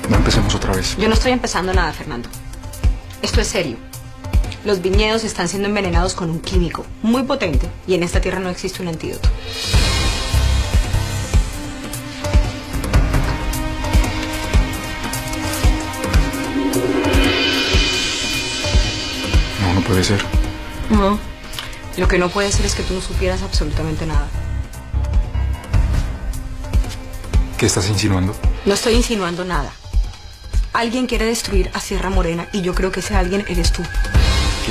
No empecemos otra vez. Yo no estoy empezando nada, Fernando. Esto es serio. Los viñedos están siendo envenenados con un químico muy potente y en esta tierra no existe un antídoto. No, no puede ser. No. Lo que no puede ser es que tú no supieras absolutamente nada. ¿Qué estás insinuando? No estoy insinuando nada. Alguien quiere destruir a Sierra Morena y yo creo que ese alguien eres tú. ¿Qué?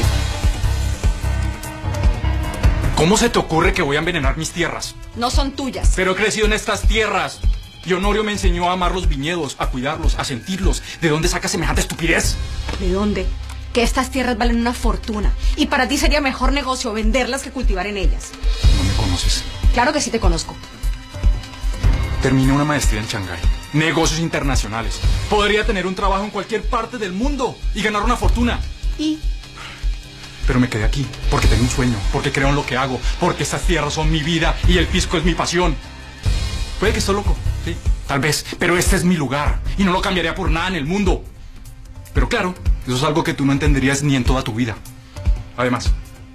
¿Cómo se te ocurre que voy a envenenar mis tierras? No son tuyas. Pero he crecido en estas tierras. Y Honorio me enseñó a amar los viñedos, a cuidarlos, a sentirlos. ¿De dónde sacas semejante estupidez? ¿De dónde? Que estas tierras valen una fortuna. Y para ti sería mejor negocio venderlas que cultivar en ellas. No me conoces. Claro que sí te conozco. Terminé una maestría en Shanghái. Negocios internacionales. Podría tener un trabajo en cualquier parte del mundo y ganar una fortuna. ¿Y? Pero me quedé aquí porque tengo un sueño, porque creo en lo que hago, porque estas tierras son mi vida y el pisco es mi pasión. Puede que esté loco, sí, tal vez, pero este es mi lugar y no lo cambiaría por nada en el mundo. Pero claro, eso es algo que tú no entenderías ni en toda tu vida. Además,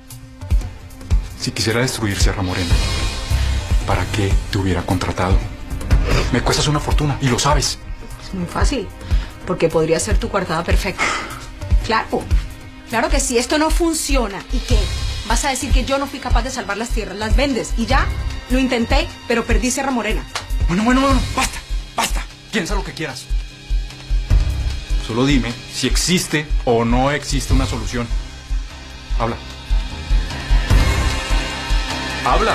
si quisiera destruir Sierra Morena, ¿para qué te hubiera contratado? Me cuestas una fortuna y lo sabes. Es muy fácil, porque podría ser tu coartada perfecta. Claro, claro que si esto no funciona, ¿y qué? Vas a decir que yo no fui capaz de salvar las tierras, las vendes y ya. Lo intenté, pero perdí Sierra Morena. Bueno, basta. Piensa lo que quieras. Solo dime si existe o no existe una solución. Habla. Habla.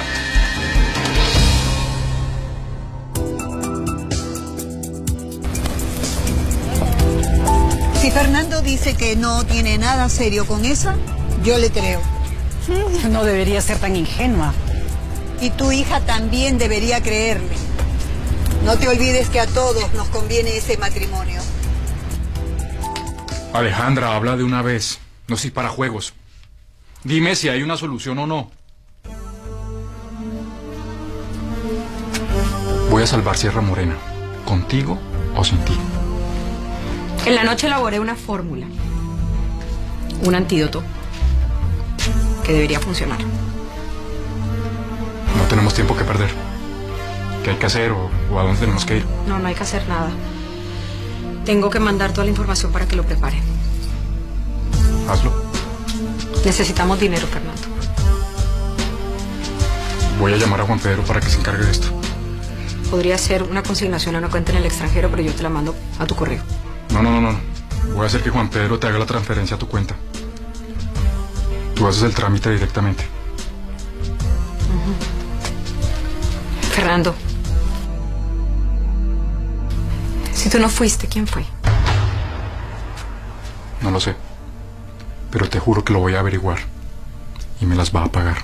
Si Fernando dice que no tiene nada serio con esa, yo le creo. No debería ser tan ingenua. Y tu hija también debería creerle. No te olvides que a todos nos conviene ese matrimonio. Alejandra, habla de una vez. No soy para juegos. Dime si hay una solución o no. Voy a salvar Sierra Morena. ¿Contigo o sin ti? En la noche elaboré una fórmula. Un antídoto. Que debería funcionar. No tenemos tiempo que perder. ¿Qué hay que hacer o a dónde tenemos que ir? No, no hay que hacer nada. Tengo que mandar toda la información para que lo preparen. Hazlo. Necesitamos dinero, Fernando. Voy a llamar a Juan Pedro para que se encargue de esto. Podría ser una consignación a una cuenta en el extranjero, pero yo te la mando a tu correo. No. Voy a hacer que Juan Pedro te haga la transferencia a tu cuenta. Tú haces el trámite directamente. Fernando, si tú no fuiste, ¿quién fue? No lo sé. Pero te juro que lo voy a averiguar. Y me las va a pagar.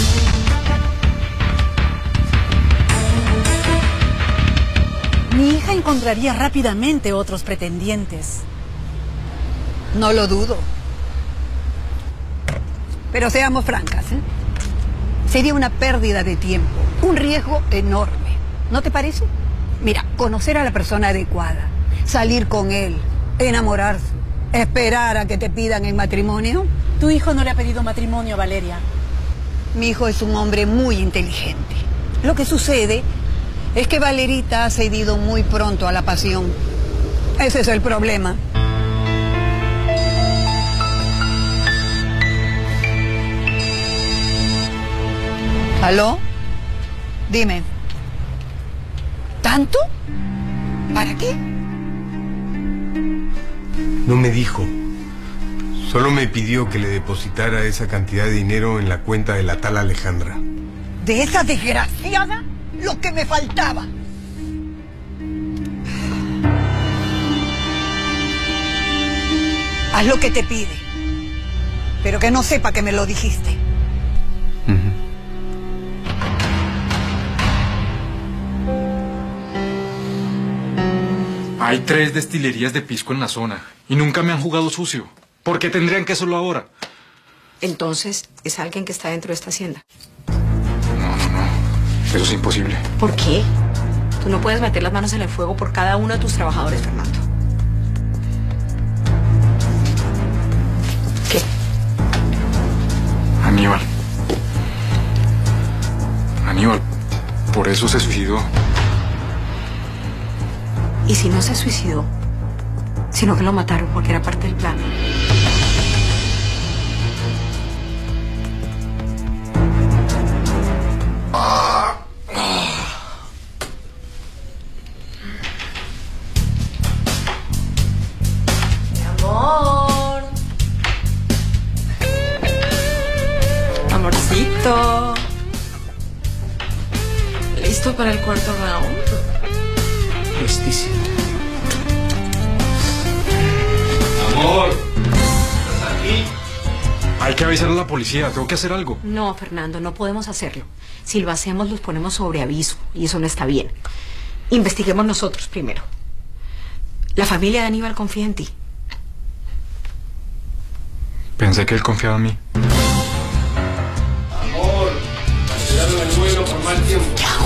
Mi hija encontraría rápidamente otros pretendientes. No lo dudo. Pero seamos francas, ¿eh? Sería una pérdida de tiempo, un riesgo enorme. ¿No te parece? Mira, conocer a la persona adecuada, salir con él, enamorarse, esperar a que te pidan el matrimonio. Tu hijo no le ha pedido matrimonio, Valeria. Mi hijo es un hombre muy inteligente. Lo que sucede es que Valerita ha cedido muy pronto a la pasión. Ese es el problema. ¿Aló? Dime. ¿Tanto? ¿Para qué? No me dijo. Solo me pidió que le depositara esa cantidad de dinero en la cuenta de la tal Alejandra. ¿De esa desgraciada? Lo que me faltaba. Haz lo que te pide. Pero que no sepa que me lo dijiste. Hay 3 destilerías de pisco en la zona y nunca me han jugado sucio. ¿Por qué tendrían que hacerlo ahora? Entonces, es alguien que está dentro de esta hacienda. No. Eso es imposible. ¿Por qué? Tú no puedes meter las manos en el fuego por cada uno de tus trabajadores, Fernando. Aníbal. Aníbal, por eso se suicidó. ¿Y si no se suicidó? Sino que lo mataron porque era parte del plan. Mi amor. Amorcito. ¿Listo para el cuarto round? Listísimo. Amor, ¿estás aquí? Hay que avisar a la policía, tengo que hacer algo. No, Fernando, no podemos hacerlo. Si lo hacemos, los ponemos sobre aviso y eso no está bien. Investiguemos nosotros primero. La familia de Aníbal confía en ti. Pensé que él confiaba en mí. Amor, cancelaron el vuelo por mal tiempo.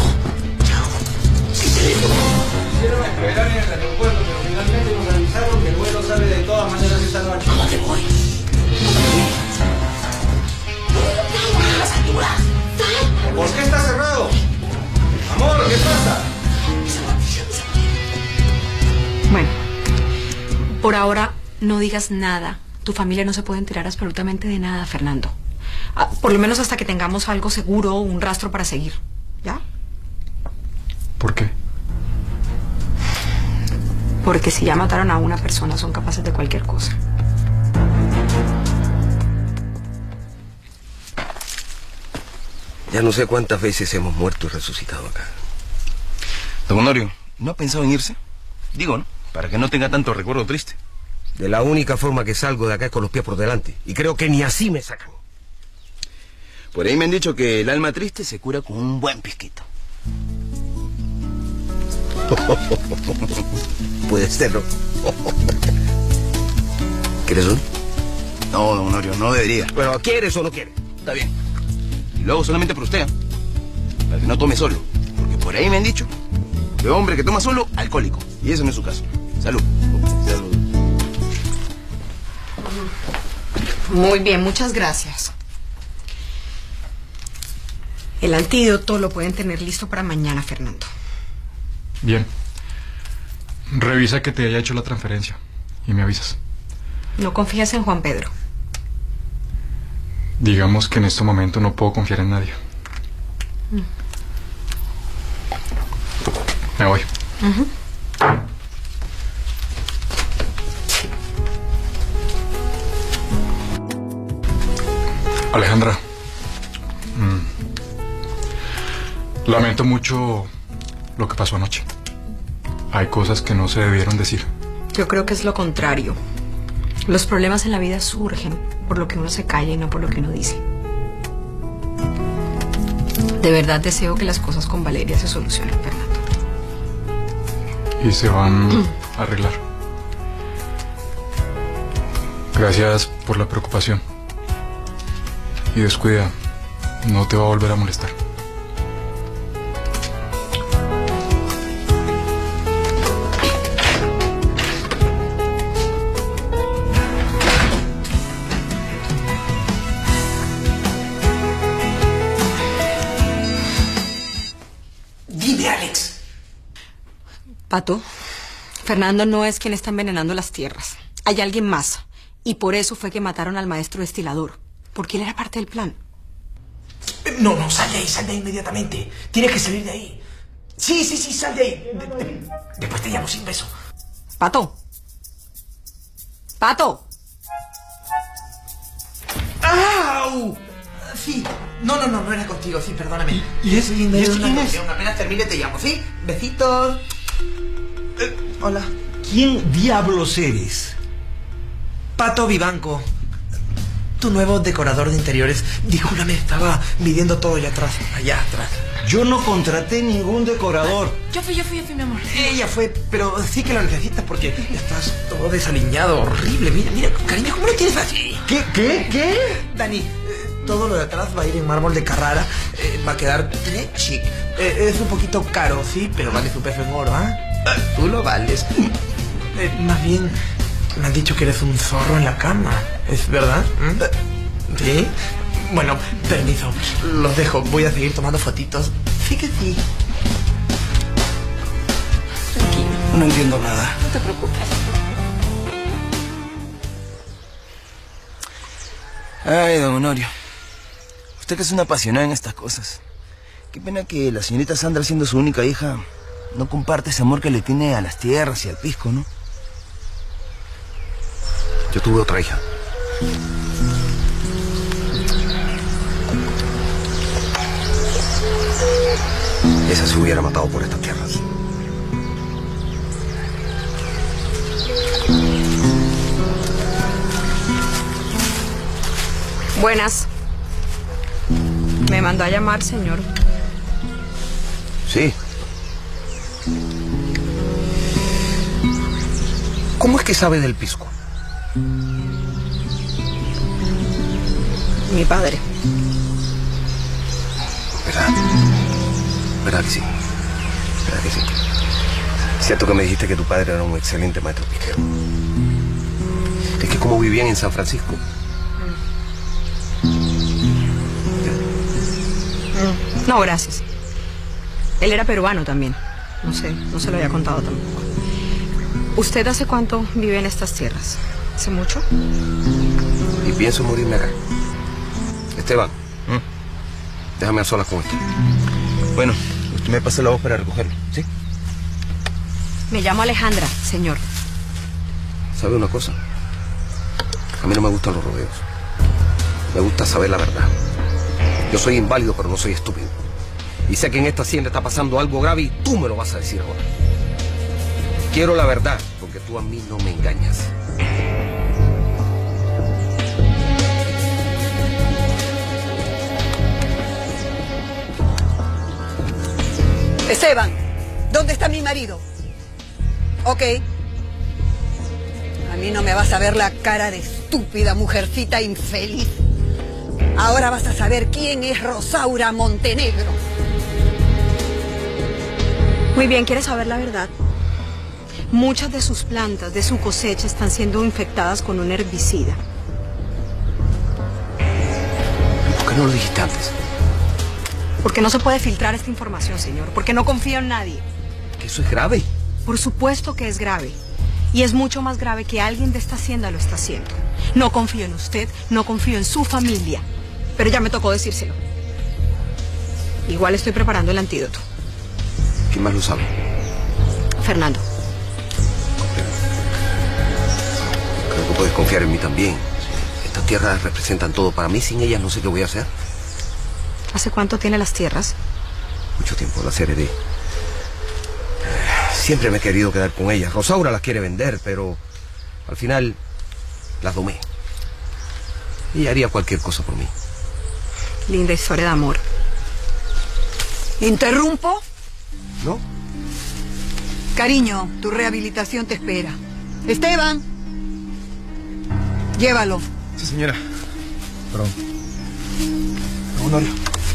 Quisieron esperar en el aeropuerto, pero finalmente nos avisaron que el vuelo sale de todas maneras esta noche. ¿A dónde voy? ¿Por qué está cerrado? Amor, ¿qué pasa? Bueno, por ahora no digas nada. Tu familia no se puede enterar absolutamente de nada, Fernando. Por lo menos hasta que tengamos algo seguro, un rastro para seguir. ¿Ya? ¿Por qué? Porque si ya mataron a una persona, son capaces de cualquier cosa. Ya no sé cuántas veces hemos muerto y resucitado acá. Don Honorio, ¿no ha pensado en irse? Digo, ¿no? Para que no tenga tanto recuerdo triste. De la única forma que salgo de acá es con los pies por delante. Y creo que ni así me sacan. Por ahí me han dicho que el alma triste se cura con un buen pisquito. Puede serlo. ¿Quieres uno? No, don Honorio, no debería. Bueno, ¿quieres o no quieres? Está bien. Y luego solamente por usted, ¿eh? Para que no tome solo. Porque por ahí me han dicho que hombre que toma solo, alcohólico. Y eso no es su caso. Salud. Salud. Muy bien, muchas gracias. El antídoto lo pueden tener listo para mañana, Fernando. Bien. Revisa que te haya hecho la transferencia y me avisas. No confías en Juan Pedro. Digamos que en este momento no puedo confiar en nadie. Me voy. Alejandra, lamento mucho lo que pasó anoche. Hay cosas que no se debieron decir. Yo creo que es lo contrario. Los problemas en la vida surgen por lo que uno se calla y no por lo que uno dice. De verdad deseo que las cosas con Valeria se solucionen, Fernando. Y se van a arreglar. Gracias por la preocupación. Y descuida, no te va a volver a molestar. Dime, Alex. Pato, Fernando no es quien está envenenando las tierras. Hay alguien más. Y por eso fue que mataron al maestro destilador. Porque él era parte del plan. No, sal de ahí inmediatamente. Tienes que salir de ahí. Sí, sal de ahí. Después te llamo sin beso. Pato. Pato. ¡Au! Sí. No era contigo, sí, perdóname. ¿Y ese quién es? Apenas termine te llamo, ¿sí? Besitos. Hola. ¿Quién diablos eres? Pato Vivanco. Tu nuevo decorador de interiores. Discúlpame, estaba midiendo todo allá atrás. Yo no contraté ningún decorador. Yo fui, mi amor. Ella fue, pero sí que lo necesitas porque estás todo desaliñado, horrible. Mira, cariño, ¿cómo lo tienes así? ¿Qué? Dani, todo lo de atrás va a ir en mármol de Carrara. Va a quedar chic. Es un poquito caro, sí, pero vale su peso en oro, ¿ah? Tú lo vales. Más bien, me han dicho que eres un zorro en la cama. ¿Es verdad? ¿Sí? Bueno, permiso. Los dejo. Voy a seguir tomando fotitos. Fíjate. Tranquilo. No entiendo nada. No te preocupes. Ay, don Honorio. Usted que es una apasionada en estas cosas. Qué pena que la señorita Sandra, siendo su única hija, no comparte ese amor que le tiene a las tierras y al pisco, ¿no? Yo tuve otra hija. Esa se hubiera matado por estas tierras. Buenas. Me mandó a llamar, señor. Sí. ¿Cómo es que sabe del pisco? Mi padre. ¿Verdad? ¿Verdad que sí? ¿Verdad que sí? Cierto que me dijiste que tu padre era un excelente maestro pisquero. Es que como vivían en San Francisco. No, gracias. Él era peruano también. No sé, no se lo había contado tampoco. ¿Usted hace cuánto vive en estas tierras? ¿Hace mucho? Y pienso morirme acá. Esteban, déjame a solas con esto. Bueno, usted me pasa la voz para recogerlo, ¿sí? Me llamo Alejandra, señor. ¿Sabe una cosa? A mí no me gustan los rodeos. Me gusta saber la verdad. Yo soy inválido, pero no soy estúpido. Y sé que en esta hacienda está pasando algo grave y tú me lo vas a decir ahora. Quiero la verdad, porque tú a mí no me engañas. Esteban, ¿dónde está mi marido? Ok. A mí no me vas a ver la cara de estúpida mujercita infeliz. Ahora vas a saber quién es Rosaura Montenegro. Muy bien, ¿quieres saber la verdad? Muchas de sus plantas, de su cosecha, están siendo infectadas con un herbicida. ¿Por qué no lo dijiste antes? Porque no se puede filtrar esta información, señor. Porque no confío en nadie. ¿Que eso es grave? Por supuesto que es grave. Y es mucho más grave que alguien de esta hacienda lo está haciendo. No confío en usted, no confío en su familia. Pero ya me tocó decírselo. Igual estoy preparando el antídoto. ¿Quién más lo sabe? Fernando. Creo que puedes confiar en mí también. Estas tierras representan todo para mí. Sin ellas no sé qué voy a hacer. ¿Hace cuánto tiene las tierras? Mucho tiempo las heredé. Siempre me he querido quedar con ellas. Rosaura las quiere vender, pero al final las domé. Ella haría cualquier cosa por mí. Linda historia de amor. ¿Interrumpo? ¿No? Cariño, tu rehabilitación te espera. Esteban, llévalo. Sí, señora. Perdón. Honorio.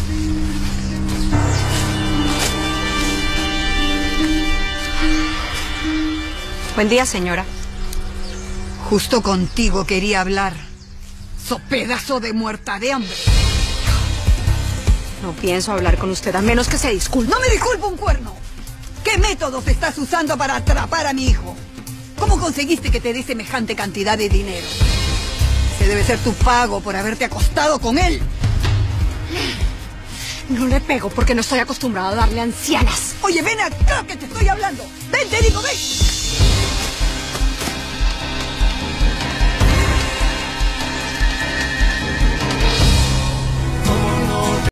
Buen día, señora. Justo contigo quería hablar. So pedazo de muerta de hambre. No pienso hablar con usted, a menos que se disculpe. ¡No me disculpo un cuerno! ¿Qué métodos estás usando para atrapar a mi hijo? ¿Cómo conseguiste que te dé semejante cantidad de dinero? Ese debe ser tu pago por haberte acostado con él. No le pego porque no estoy acostumbrado a darle a ancianas. Oye, ven acá que te estoy hablando. Ven, te digo, ven.